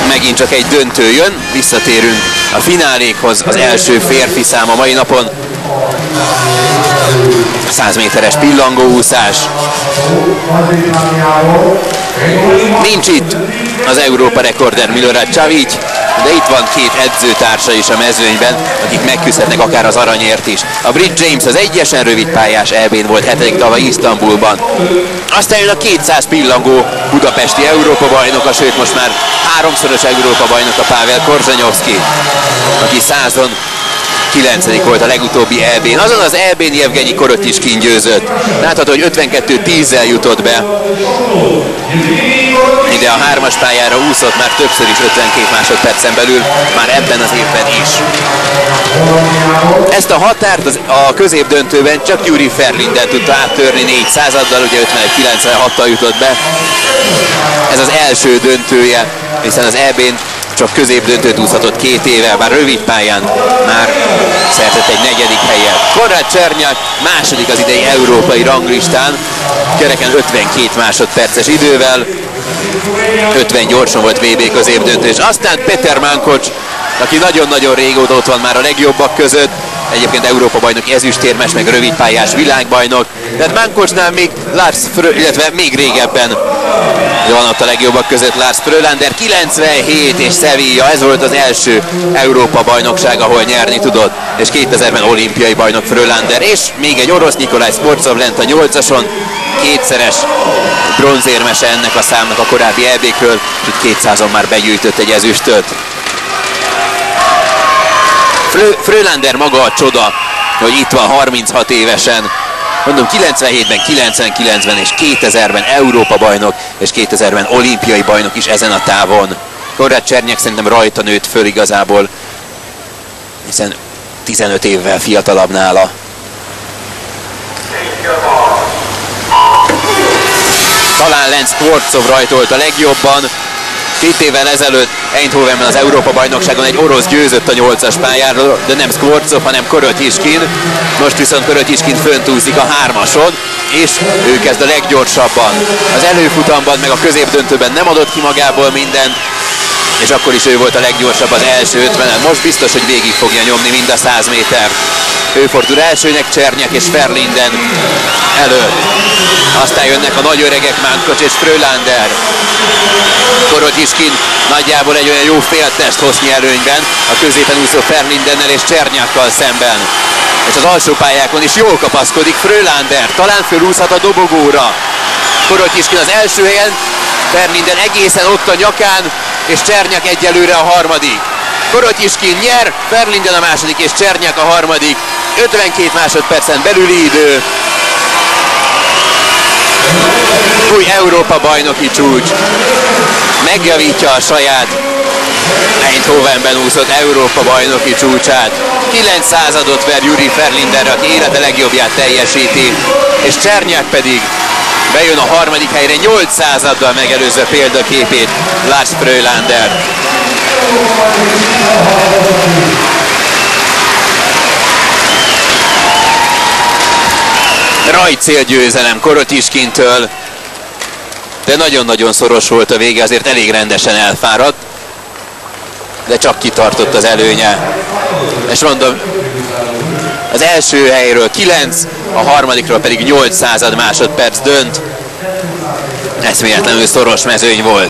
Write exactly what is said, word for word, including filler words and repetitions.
megint csak egy döntő jön, visszatérünk a finálékhoz, az első férfi szám a mai napon. száz méteres pillangóúszás. Nincs itt az Európa rekorder Milorad Čavić, de itt van két edzőtársa is a mezőnyben, akik megküzdhetnek akár az aranyért is. A Brit James az egyesen rövidpályás é bén volt hetedik tavaly Isztambulban. Aztán jön a kétszáz pillangó budapesti Európa bajnoka, sőt most már háromszoros Európa bajnok a Pavel Korzsanyovszki, aki százon kilencedik volt a legutóbbi é bén. Azon az é bén Jevgenyi Korotyiskin győzött. Látható, hogy ötvenkettő tízzel jutott be. Ide a hármas pályára úszott már többször is ötvenkét másodpercen belül, már ebben az évben is. Ezt a határt az, a középdöntőben csak Juri Ferlinden tudta áttörni négy századdal, ugye ötvenegy kilencvenhattal jutott be. Ez az első döntője, hiszen az é bén csak középdöntőt úszhatott két éve, bár rövid pályán már szerzett egy negyedik helyet. Konrad Csernyák második az idei európai ranglistán, kereken ötvenkét másodperces idővel, ötven gyorsan volt vé bé középdöntő, és aztán Peter Mankocs, aki nagyon-nagyon régóta ott van már a legjobbak között, egyébként Európa bajnok ezüstérmes, meg rövidpályás világbajnok, tehát Mankocsnál még Lars Frö, illetve még régebben van ott a legjobbak között Lars Frölander, kilencvenhét és Sevilla, ez volt az első Európa bajnokság, ahol nyerni tudott, és kétezerben olimpiai bajnok Frölander, és még egy orosz, Nikolaj Sportsov lent a nyolcason, kétszeres bronzérmese ennek a számnak a korábbi é békről, és itt kétszázon már begyűjtött egy ezüstöt. Frölander maga a csoda, hogy itt van harminchat évesen. Mondom, kilencvenhétben, kilencvenkilencben és kétezerben Európa bajnok, és kétezerben olimpiai bajnok is ezen a távon. Konrad Csernyák szerintem rajta nőtt föl igazából, hiszen tizenöt évvel fiatalabb nála. Talán Lenz Skvortsov rajtolt a legjobban. Két évvel ezelőtt Eindhovenben az Európa bajnokságon egy orosz győzött a nyolcas pályáról, de nem Skvortsov, hanem Korotyiskin. Most viszont Korotyiskin fönt úszik a hármason, és ő kezd a leggyorsabban. Az előfutamban meg a középdöntőben nem adott ki magából mindent, és akkor is ő volt a leggyorsabb az első ötvenen. Most biztos, hogy végig fogja nyomni mind a száz métert. Ő fordul elsőnek Csernyák és Ferlinden előtt. Aztán jönnek a nagy öregek, Mankocs és Frölander. Korotyiskin nagyjából egy olyan jó féltest hossznyi előnyben a középen úszó Ferlindennel és Csernyákkal szemben. És az alsó pályákon is jól kapaszkodik Frölander, talán fölúszhat a dobogóra. Korotyiskin az első helyen, Ferlinden egészen ott a nyakán, és Csernyák egyelőre a harmadik. Korotyiskin nyer, Ferlinden a második és Csernyák a harmadik. ötvenkét másodpercen belüli idő. Új Európa bajnoki csúcs. Megjavítja a saját Eindhovenben úszott Európa bajnoki csúcsát. kilenc századot ver Juri Ferlinderre, aki élete legjobbját teljesíti, és Csernyák pedig bejön a harmadik helyre, nyolc századdal megelőzve példaképét, Lars Frölander. Rajtcélgyőzelem Korotyiskinktől, de nagyon-nagyon szoros volt a vége, azért elég rendesen elfáradt, de csak kitartott az előnye. És mondom, az első helyről kilenc, a harmadikról pedig nyolc század másodperc dönt. Eszméletlenül szoros mezőny volt.